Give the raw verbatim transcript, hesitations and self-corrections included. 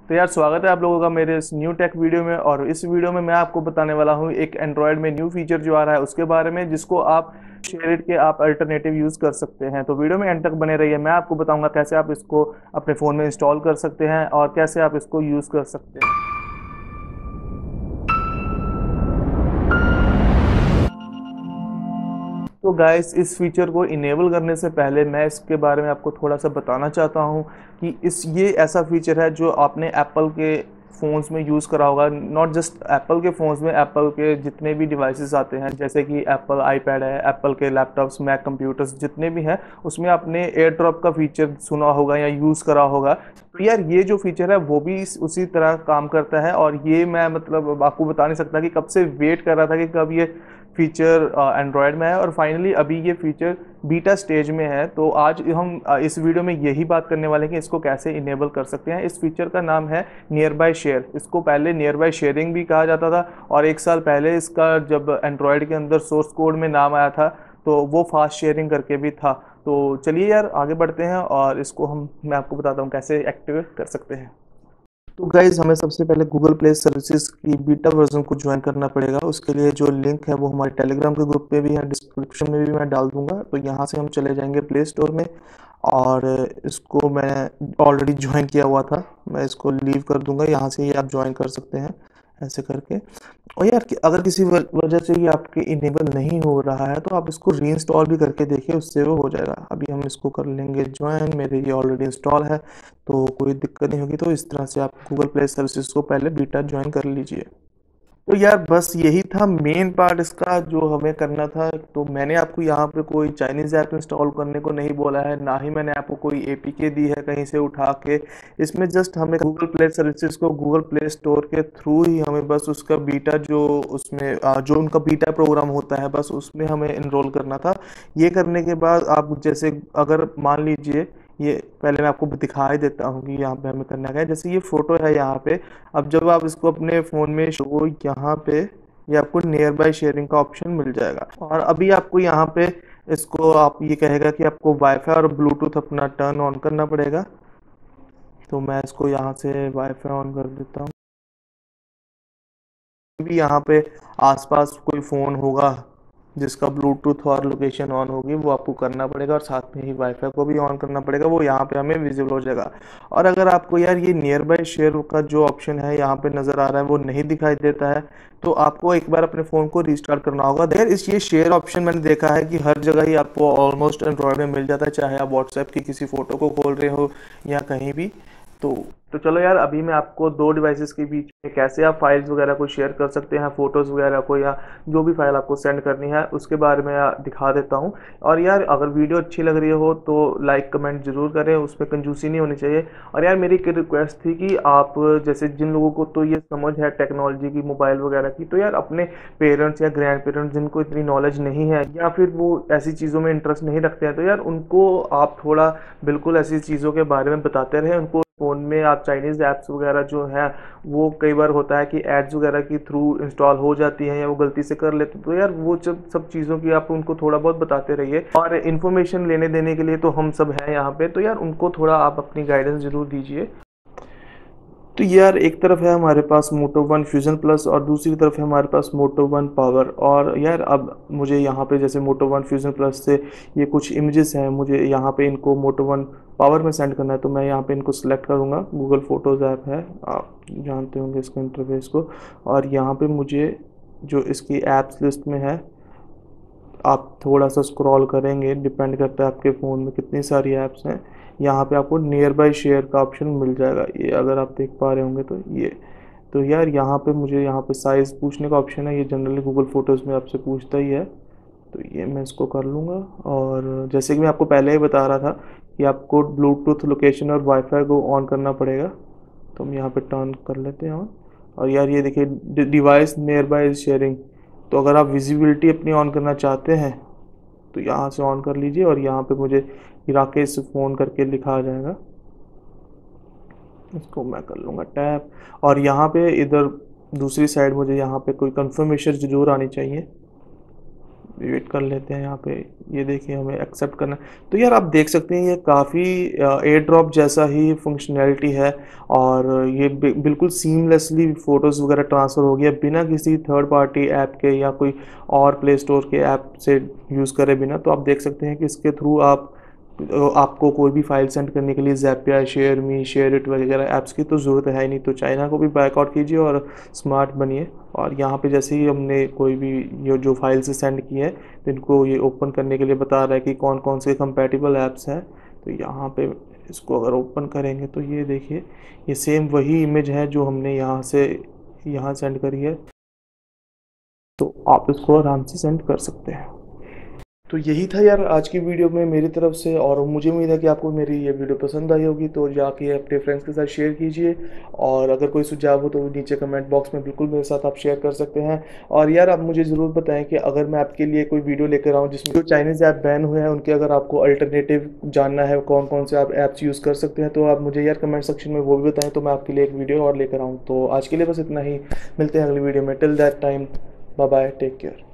तो यार स्वागत है आप लोगों का मेरे इस न्यू टेक वीडियो में। और इस वीडियो में मैं आपको बताने वाला हूँ एक एंड्रॉयड में न्यू फीचर जो आ रहा है उसके बारे में, जिसको आप शेयर इट के आप अल्टरनेटिव यूज़ कर सकते हैं। तो वीडियो में एंड तक बने रहिए, मैं आपको बताऊंगा कैसे आप इसको अपने फ़ोन में इंस्टॉल कर सकते हैं और कैसे आप इसको यूज़ कर सकते हैं। तो गाइस, इस फीचर को इनेबल करने से पहले मैं इसके बारे में आपको थोड़ा सा बताना चाहता हूँ कि इस ये ऐसा फीचर है जो आपने एप्पल के फ़ोन्स में यूज़ करा होगा। नॉट जस्ट एप्पल के फ़ोन्स में, एप्पल के जितने भी डिवाइसेस आते हैं, जैसे कि एप्पल आईपैड है, एप्पल के लैपटॉप्स, मैक कंप्यूटर्स जितने भी हैं, उसमें आपने एयर ड्रॉप का फीचर सुना होगा या यूज़ करा होगा। तो यार ये जो फीचर है वो भी इस- उसी तरह काम करता है। और ये मैं मतलब आपको बता नहीं सकता कि कब से वेट कर रहा था कि कब ये फीचर एंड्रॉयड में है, और फाइनली अभी ये फीचर बीटा स्टेज में है। तो आज हम अ, इस वीडियो में यही बात करने वाले हैं कि इसको कैसे इनेबल कर सकते हैं। इस फीचर का नाम है नियर बाय शेयर। इसको पहले नियर बाय शेयरिंग भी कहा जाता था, और एक साल पहले इसका जब एंड्रॉयड के अंदर सोर्स कोड में नाम आया था तो वो फास्ट शेयरिंग करके भी था। तो चलिए यार आगे बढ़ते हैं और इसको हम मैं आपको बताता हूँ कैसे एक्टिवेट कर सकते हैं। तो गाइज़, हमें सबसे पहले गूगल प्ले सर्विसेज की बीटा वर्जन को ज्वाइन करना पड़ेगा। उसके लिए जो लिंक है वो हमारे टेलीग्राम के ग्रुप पे भी है, डिस्क्रिप्शन में भी मैं डाल दूंगा। तो यहाँ से हम चले जाएंगे प्ले स्टोर में, और इसको मैं ऑलरेडी ज्वाइन किया हुआ था, मैं इसको लीव कर दूंगा। यहाँ से ही आप ज्वाइन कर सकते हैं ऐसे करके। और यार कि अगर किसी व- वजह से ये आपके इनेबल नहीं हो रहा है तो आप इसको री इंस्टॉल भी करके देखिए, उससे वो हो जाएगा। अभी हम इसको कर लेंगे ज्वाइन, मेरे ये ऑलरेडी इंस्टॉल है तो कोई दिक्कत नहीं होगी। तो इस तरह से आप गूगल प्ले सर्विसेज को पहले बीटा ज्वाइन कर लीजिए। तो यार बस यही था मेन पार्ट इसका जो हमें करना था। तो मैंने आपको यहाँ पे कोई चाइनीज़ ऐप इंस्टॉल करने को नहीं बोला है, ना ही मैंने आपको कोई एपीके दी है कहीं से उठा के। इसमें जस्ट हमें गूगल प्ले सर्विसेज को गूगल प्ले स्टोर के थ्रू ही हमें बस उसका बीटा जो उसमें आ, जो उनका बीटा प्रोग्राम होता है बस उसमें हमें इनरोल करना था। ये करने के बाद आप जैसे अगर मान लीजिए, ये पहले मैं आपको दिखा ही देता हूँ कि यहाँ पे हमें करना क्या है। जैसे ये फोटो है यहाँ पे, अब जब आप इसको अपने फ़ोन में शो, यहाँ पे ये आपको नियर बाय शेयरिंग का ऑप्शन मिल जाएगा। और अभी आपको यहाँ पे इसको आप ये कहेगा कि आपको वाईफाई और ब्लूटूथ अपना टर्न ऑन करना पड़ेगा। तो मैं इसको यहाँ से वाईफाई ऑन कर देता हूँ। भी यहाँ पे आसपास कोई फ़ोन होगा जिसका ब्लूटूथ और लोकेशन ऑन होगी, वो आपको करना पड़ेगा, और साथ में ही वाईफाई को भी ऑन करना पड़ेगा, वो यहाँ पे हमें विजिबल हो जाएगा। और अगर आपको यार ये नियर बाय शेयर का जो ऑप्शन है यहाँ पे नज़र आ रहा है वो नहीं दिखाई देता है, तो आपको एक बार अपने फ़ोन को रीस्टार्ट करना होगा। यार इस ये शेयर ऑप्शन मैंने देखा है कि हर जगह ही आपको ऑलमोस्ट एंड्रॉयड में मिल जाता है, चाहे आप व्हाट्सएप की किसी फ़ोटो को खोल रहे हो या कहीं भी। तो तो चलो यार, अभी मैं आपको दो डिवाइसेस के बीच में कैसे आप फाइल्स वगैरह को शेयर कर सकते हैं, फोटोज़ वगैरह को, या जो भी फाइल आपको सेंड करनी है उसके बारे में आ, दिखा देता हूँ। और यार अगर वीडियो अच्छी लग रही हो तो लाइक कमेंट जरूर करें, उसमें कंजूसी नहीं होनी चाहिए। और यार मेरी एक रिक्वेस्ट थी कि आप जैसे जिन लोगों को तो ये समझ है टेक्नोलॉजी की, मोबाइल वगैरह की, तो यार अपने पेरेंट्स या ग्रैंड पेरेंट्स जिनको इतनी नॉलेज नहीं है या फिर वो ऐसी चीज़ों में इंटरेस्ट नहीं रखते हैं, तो यार उनको आप थोड़ा बिल्कुल ऐसी चीज़ों के बारे में बताते रहें उनको। फ़ोन में आप चाइनीज़ ऐप्स वगैरह जो हैं, वो कई बार होता है कि एड्स वगैरह की थ्रू इंस्टॉल हो जाती हैं या वो गलती से कर लेते हैं। तो यार वो जब सब चीज़ों की आप उनको थोड़ा बहुत बताते रहिए, और इन्फॉर्मेशन लेने देने के लिए तो हम सब हैं यहाँ पे। तो यार उनको थोड़ा आप अपनी गाइडेंस ज़रूर दीजिए। तो यार एक तरफ है हमारे पास मोटो वन फ्यूज़न प्लस, और दूसरी तरफ है हमारे पास मोटो वन पावर। और यार अब मुझे यहाँ पे जैसे मोटो वन फ्यूज़न प्लस से ये कुछ इमेजेस हैं, मुझे यहाँ पे इनको मोटो वन पावर में सेंड करना है। तो मैं यहाँ पे इनको सिलेक्ट करूँगा, गूगल फोटोज़ ऐप है, आप जानते होंगे इसका इंटरफेस को। और यहाँ पे मुझे जो इसकी ऐप्स लिस्ट में है, आप थोड़ा सा स्क्रॉल करेंगे, डिपेंड करता है आपके फ़ोन में कितनी सारी ऐप्स हैं। यहाँ पे आपको नियर बाय शेयर का ऑप्शन मिल जाएगा, ये अगर आप देख पा रहे होंगे तो ये। तो यार यहाँ पे मुझे यहाँ पे साइज़ पूछने का ऑप्शन है, ये जनरली गूगल फ़ोटोज़ में आपसे पूछता ही है। तो ये मैं इसको कर लूँगा। और जैसे कि मैं आपको पहले ही बता रहा था कि आपको ब्लूटूथ लोकेशन और वाईफाई को ऑन करना पड़ेगा, तो हम यहाँ पे टर्न कर लेते हैं ऑन। और यार ये देखिए डिवाइस नियर बाय शेयरिंग। तो अगर आप विजिबिलिटी अपनी ऑन करना चाहते हैं तो यहाँ से ऑन कर लीजिए, और यहाँ पे मुझे राकेश फ़ोन करके लिखा आ जाएगा, इसको मैं कर लूँगा टैप। और यहाँ पे इधर दूसरी साइड मुझे यहाँ पे कोई कंफर्मेशन ज़रूर आनी चाहिए। वेट कर लेते हैं यहाँ पे। ये देखिए हमें एक्सेप्ट करना है। तो यार आप देख सकते हैं ये काफ़ी एयर ड्रॉप जैसा ही फंक्शनैलिटी है और ये बि बिल्कुल सीमलेसली फ़ोटोज़ वगैरह ट्रांसफ़र हो गया बिना किसी थर्ड पार्टी ऐप के या कोई और प्ले स्टोर के ऐप से यूज़ करे बिना। तो आप देख सकते हैं कि इसके थ्रू आप अ, आपको कोई भी फ़ाइल सेंड करने के लिए ज़ैपियर, शेयरमी, शेयरिट वगैरह ऐप्स की तो ज़रूरत है ही नहीं। तो चाइना को भी बायकॉट कीजिए और स्मार्ट बनिए। और यहाँ पे जैसे ही हमने कोई भी ये जो फाइल से सेंड की है तो इनको ये ओपन करने के लिए बता रहा है कि कौन कौन से कंपैटिबल ऐप्स हैं। तो यहाँ पे इसको अगर ओपन करेंगे तो ये देखिए ये सेम वही इमेज है जो हमने यहाँ से यहाँ सेंड करी है। तो आप इसको आराम से सेंड कर सकते हैं। तो यही था यार आज की वीडियो में मेरी तरफ से, और मुझे उम्मीद है कि आपको मेरी ये वीडियो पसंद आई होगी। तो जाके अपने फ्रेंड्स के साथ शेयर कीजिए, और अगर कोई सुझाव हो तो नीचे कमेंट बॉक्स में बिल्कुल मेरे साथ आप शेयर कर सकते हैं। और यार आप मुझे ज़रूर बताएं कि अगर मैं आपके लिए कोई वीडियो लेकर आऊँ जिसमें जो चाइनीज़ ऐप बैन हुए हैं उनके अगर आपको अल्टरनेटिव जानना है कौन कौन से आप ऐप्स यूज़ कर सकते हैं, तो आप मुझे यार कमेंट सेक्शन में वो भी बताएं, तो मैं आपके लिए एक वीडियो और लेकर आऊँ। तो आज के लिए बस इतना ही, मिलते हैं अगली वीडियो में। Till that time, bye bye, take care.